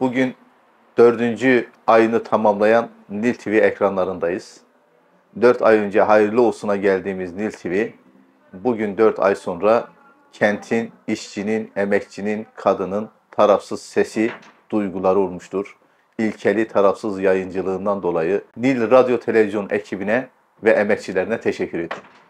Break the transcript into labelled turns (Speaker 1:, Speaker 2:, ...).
Speaker 1: Bugün 4. ayını tamamlayan Nil TV ekranlarındayız. 4 ay önce hayırlı olsuna geldiğimiz Nil TV, bugün 4 ay sonra kentin, işçinin, emekçinin, kadının tarafsız sesi, duyguları olmuştur. İlkeli tarafsız yayıncılığından dolayı Nil Radyo Televizyon ekibine ve emekçilerine teşekkür ederim.